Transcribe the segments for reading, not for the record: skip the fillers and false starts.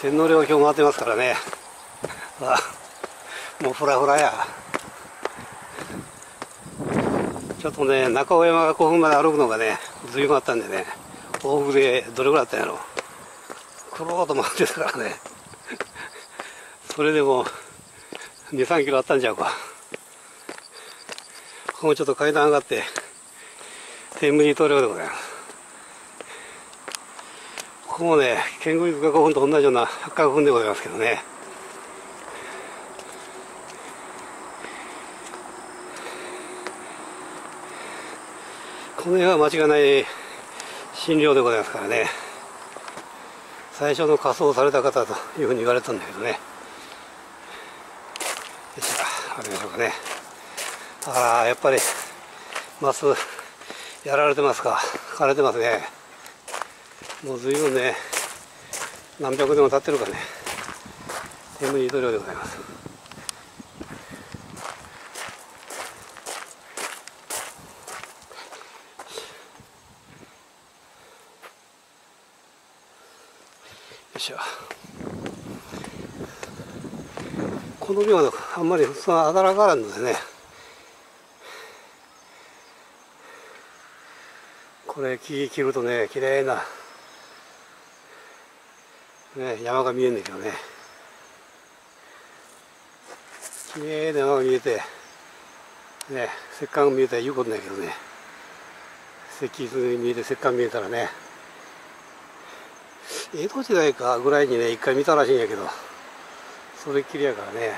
天皇陵今日回ってますからね。もうフラフラや。ちょっとね、中尾山が古墳まで歩くのがね、随分あったんでね、往復でどれぐらいあったんやろ。くろーっと回ってたからね。それでも2、3キロあったんちゃうか。ここもちょっと階段上がって、天武寺棟梁でございます。ここもね、建国塚古墳と同じような八角墳でございますけどね。この辺は間違いない神陵でございますからね。最初の火葬された方というふうに言われたんだけどね。よいしょ、ありましょうかね。ああ、やっぱりマスやられてますか。枯れてますね。もう随分ね、何百年も経ってるかね。天武寺棟梁でございます。よいしょ。この廟はあんまりそのあだらがあるのでね、これ木切るとね、綺麗な、ね、山が見えるんだけどね、綺麗な山が見えて、ね、石棺が見えたら言うことないけどね、石碑見えて石棺見えたらね、江戸時代かぐらいにね、一回見たらしいんやけど、それっきりやからね。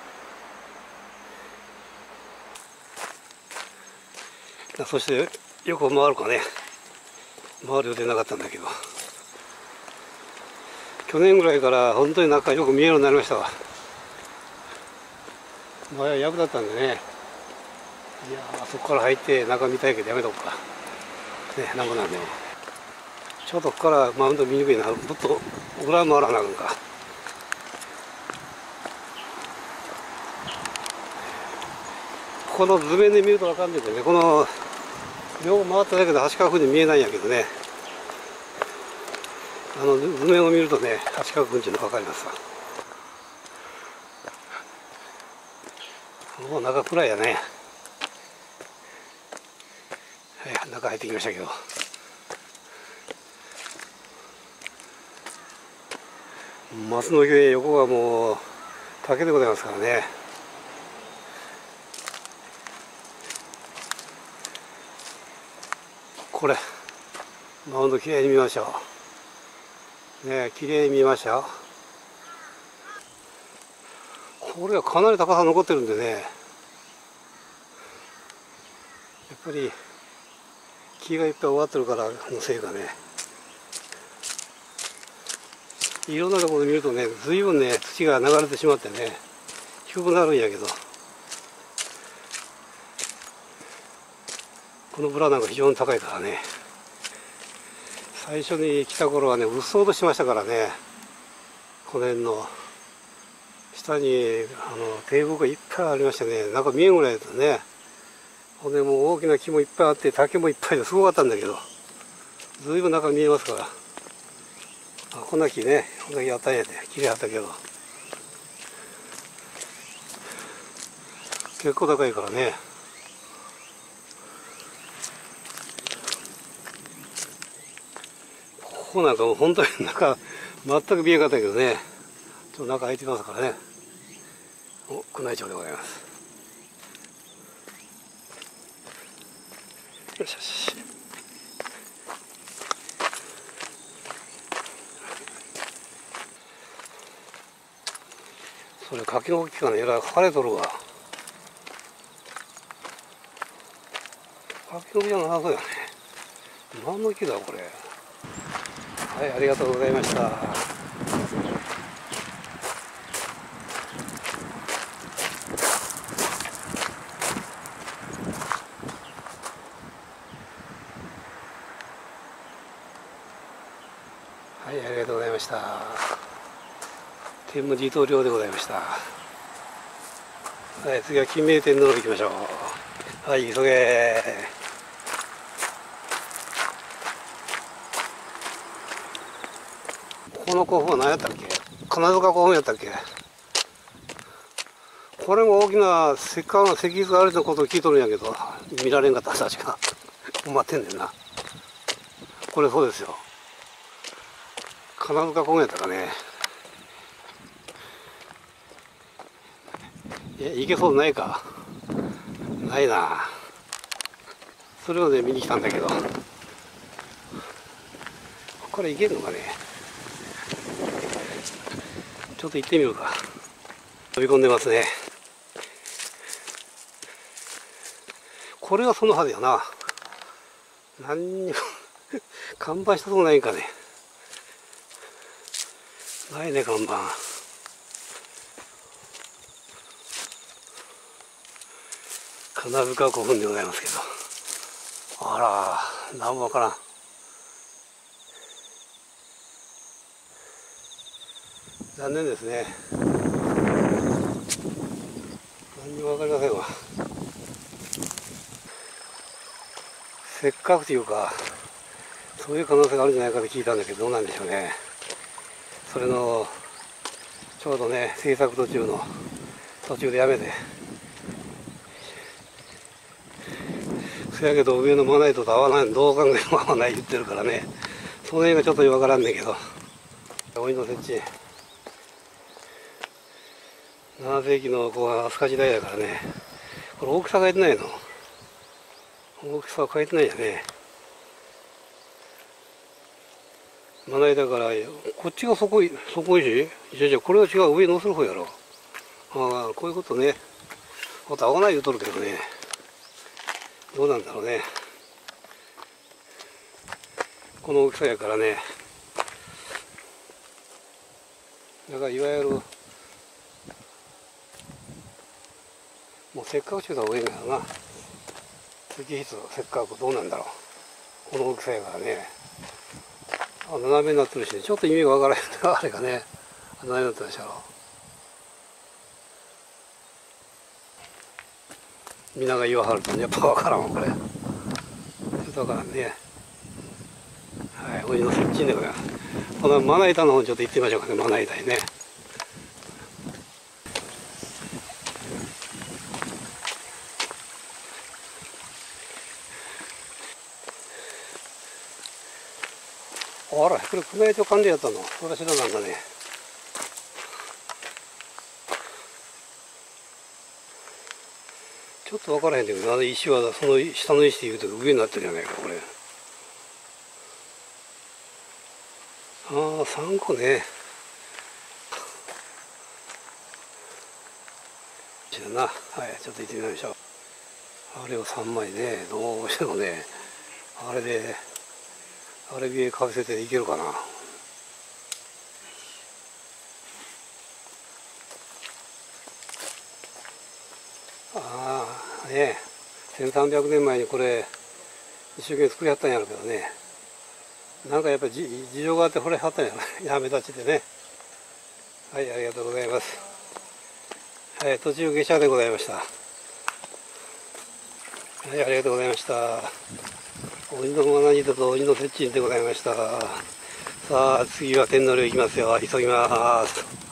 そして横回るかね、回る予定なかったんだけど、去年ぐらいから本当に中よく見えるようになりましたわ。前は役だったんでね、いやー、そこから入って中見たいけどやめとこうかね。なんぼなんでもちょっとここからマウント見にくいな。もっと裏回らなあかんか。この図面で見ると分かんないんだよね。この両回っただけで八角墳に見えないんやけどね、図面を見るとね、八角墳っていうの分かりますわ。もう中暗いやね。はい、中入ってきましたけど、松の木横がもう竹でございますからね。これマウンドきれいに見ましょうね。きれいに見ました。これはかなり高さ残ってるんでね、やっぱり木がいっぱい終わってるからのせいかね、いろんなところで見るとね、随分ね、土が流れてしまってね、低くなるんやけど、このブラなんか非常に高いからね。最初に来た頃はね、うっそうとしましたからね。この辺の下に堤防がいっぱいありましてね、なんか見えんぐらいだね。ほんでもう大きな木もいっぱいあって、竹もいっぱいですごかったんだけど、ずいぶん中見えますから。あ、こんな木ね、こんな木あったんやで、綺麗あったけど、結構高いからね。ここなんかもう本当に中全く見えなかったけどね、ちょっと中開いてますからね。お、宮内庁でございます。よしよし。それ柿の木かね、えらい枯れとるわ。柿の木じゃなさそうやね。何の木だこれ。はい、ありがとうございました。はい、ありがとうございました。天武寺棟梁でございました。はい、次は金明天皇行きましょう。はい、急げ。この古墳は何やったっけ。 金塚古墳やったっけ。これも大きな石碑があるのことを聞いとるんやけど、見られんかった、確か。待ってんねんな。これそうですよ。金塚古墳やったかね。いけそうないか。ないな。それをね、見に来たんだけど。これいけるのかね。ちょっと行ってみようか。飛び込んでますね。これはそのはずやな。何にも看板したとこないんかね。ないね、看板。金塚古墳でございますけど。あら、なんもわからん。残念ですね。何にもわかりませんわ。せっかくというか、そういう可能性があるんじゃないかと聞いたんだけど、どうなんでしょうね。それの、ちょうどね、制作途中でやめて。そやけど上のまな板と合わない、どう考えても合わない言ってるからね。その辺がちょっとわからんねんけど。お稲の設置。7世紀の飛鳥時代だからね。これ大きさ書いてないの。大きさは書いてないやね。まな板から、こっちが底石じゃこれは違う、上に乗せる方やろ。ああ、こういうことね。合わない言うとるけどね。どうなんだろうね。この大きさやからね。だからいわゆる、もうせっかくしてた方がいいんだよな。石室、せっかくどうなんだろう。この大きさやからね。斜めになってるしね、ちょっと意味がわからないあれがね、斜めになってるでしょ。皆が言わはるとやっぱわからんわ、これ。ちょっとわからんね。はい、お湯の設置でございます。このまな板の方にちょっと行ってみましょうかね、まな板にね。あら、これ宮内庁管理やったの。それは知らなんだね。ちょっと分からへんけど、あの石はその下の石でいうと上になってるじゃないか、これ。ああ、3個ね。だな。はい、ちょっと行ってみましょう。あれを3枚ね、どうしてもね、あれで、あれでかぶせていけるかな。ああ、ね、1300年前にこれ、一生懸命作りはったんやろうけどね。なんかやっぱり事情があってこれはったんやろ。やめ立ちでね。はい、ありがとうございます。はい、途中下車でございました。はい、ありがとうございました。鬼のまな板と鬼の鉄鎮でございました。さあ、次は天皇陵行きますよ。急ぎます。